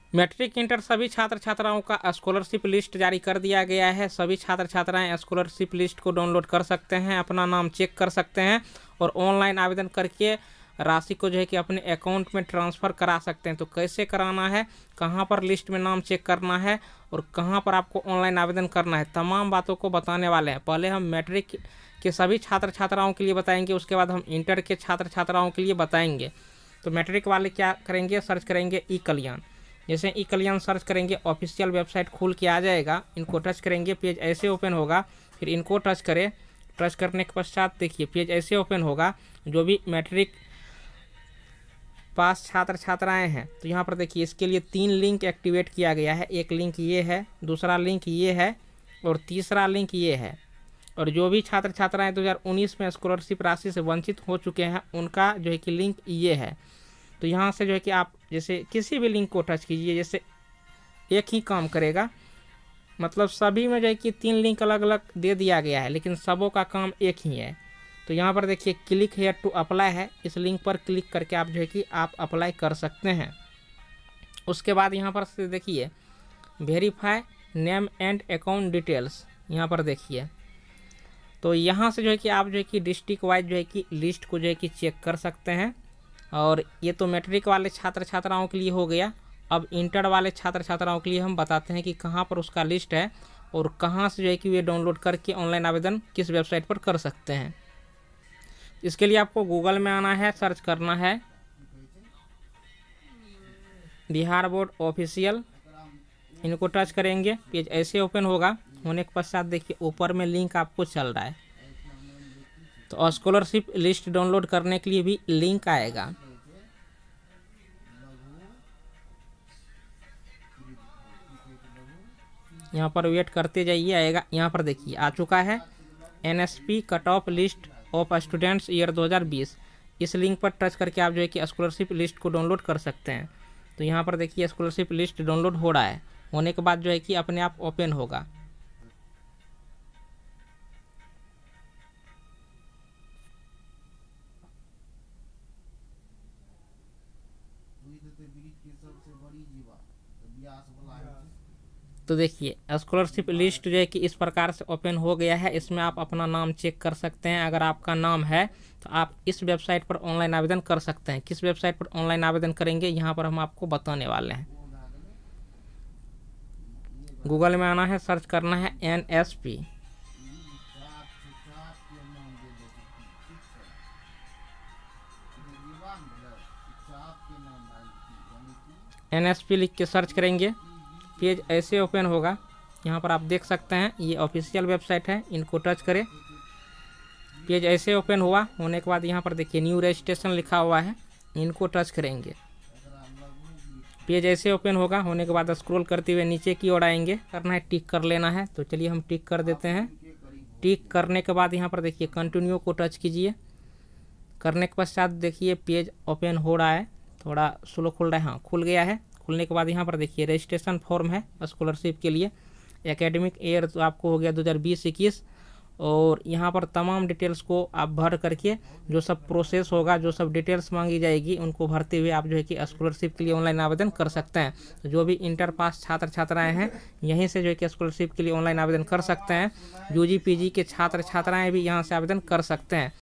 Matric inter सभी छात्र छात्राओं का स्कॉलरशिप लिस्ट जारी कर दिया गया है। सभी छात्र छात्राएं स्कॉलरशिप लिस्ट को डाउनलोड कर सकते हैं, अपना नाम चेक कर सकते हैं और ऑनलाइन आवेदन करके राशि को जो है कि अपने अकाउंट में ट्रांसफ़र करा सकते हैं। तो कैसे कराना है, कहां पर लिस्ट में नाम चेक करना है और कहां पर आपको ऑनलाइन आवेदन करना है, तमाम बातों को बताने वाले हैं। पहले हम मैट्रिक के सभी छात्र छात्राओं के लिए बताएंगे, उसके बाद हम इंटर के छात्र छात्राओं के लिए बताएंगे। तो मैट्रिक वाले क्या करेंगे, सर्च करेंगे ई कल्याण। जैसे ई कल्याण सर्च करेंगे, ऑफिशियल वेबसाइट खुल के आ जाएगा। इनको टच करेंगे, पेज ऐसे ओपन होगा। फिर इनको टच करें, टच करने के पश्चात देखिए पेज ऐसे ओपन होगा। जो भी मैट्रिक पास छात्र छात्राएं हैं तो यहाँ पर देखिए इसके लिए 3 लिंक एक्टिवेट किया गया है। एक लिंक ये है, दूसरा लिंक ये है और तीसरा लिंक ये है। और जो भी छात्र छात्राएं 2019 में स्कॉलरशिप राशि से वंचित हो चुके हैं उनका जो है कि लिंक ये है। तो यहाँ से जो है कि आप जैसे किसी भी लिंक को टच कीजिए, जैसे एक ही काम करेगा, मतलब सभी में जो है कि 3 लिंक अलग अलग दे दिया गया है लेकिन सबों का काम एक ही है। तो यहाँ पर देखिए क्लिक हेयर टू अप्लाई है, इस लिंक पर क्लिक करके आप जो है कि आप अप्लाई कर सकते हैं। उसके बाद यहाँ पर से देखिए verify name and account details, यहाँ पर देखिए। तो यहाँ से जो है कि आप जो है कि डिस्ट्रिक्ट वाइज जो है कि लिस्ट को जो है कि चेक कर सकते हैं। और ये तो मैट्रिक वाले छात्र छात्राओं के लिए हो गया। अब इंटर वाले छात्र छात्राओं के लिए हम बताते हैं कि कहाँ पर उसका लिस्ट है और कहाँ से जो है कि वे डाउनलोड करके ऑनलाइन आवेदन किस वेबसाइट पर कर सकते हैं। इसके लिए आपको गूगल में आना है, सर्च करना है बिहार बोर्ड ऑफिशियल। इनको टच करेंगे, पेज ऐसे ओपन होगा। होने के पश्चात देखिए ऊपर में लिंक आपको चल रहा है। तो स्कॉलरशिप लिस्ट डाउनलोड करने के लिए भी लिंक आएगा। यहाँ पर वेट करते जाइए, आएगा। यहाँ पर देखिए आ चुका है NSP cut off list of students year 2020। इस लिंक पर टच करके आप जो है कि स्कॉलरशिप लिस्ट को डाउनलोड कर सकते हैं। तो यहाँ पर देखिए स्कॉलरशिप लिस्ट डाउनलोड हो रहा है। होने के बाद जो है कि अपने आप ओपन होगा। तो देखिए स्कॉलरशिप लिस्ट जो है कि इस प्रकार से ओपन हो गया है। इसमें आप अपना नाम चेक कर सकते हैं। अगर आपका नाम है तो आप इस वेबसाइट पर ऑनलाइन आवेदन कर सकते हैं। किस वेबसाइट पर ऑनलाइन आवेदन करेंगे यहाँ पर हम आपको बताने वाले हैं। गूगल में आना है, सर्च करना है NSP। NSP लिख के सर्च करेंगे, पेज ऐसे ओपन होगा। यहाँ पर आप देख सकते हैं ये ऑफिशियल वेबसाइट है। इनको टच करें, पेज ऐसे ओपन हुआ। होने के बाद यहाँ पर देखिए न्यू रजिस्ट्रेशन लिखा हुआ है। इनको टच करेंगे, पेज ऐसे ओपन होगा। होने के बाद स्क्रॉल करते हुए नीचे की ओर आएंगे, करना है टिक कर लेना है। तो चलिए हम टिक कर देते हैं। टिक करने के बाद यहाँ पर देखिए कंटिन्यू को टच कीजिए। करने के पश्चात देखिए पेज ओपन हो रहा है, थोड़ा स्लो खुल रहा है। हाँ, खुल गया है। खुलने के बाद यहाँ पर देखिए रजिस्ट्रेशन फॉर्म है स्कॉलरशिप के लिए। एकेडमिक ईयर तो आपको हो गया 2020-21। और यहाँ पर तमाम डिटेल्स को आप भर करके जो सब प्रोसेस होगा, जो सब डिटेल्स मांगी जाएगी, उनको भरते हुए आप जो है कि स्कॉलरशिप के लिए ऑनलाइन आवेदन कर सकते हैं। तो जो भी इंटर पास छात्र छात्राएं हैं यहीं से जो है कि स्कॉलरशिप के लिए ऑनलाइन आवेदन कर सकते हैं। UG PG के छात्र छात्राएं भी यहाँ से आवेदन कर सकते हैं।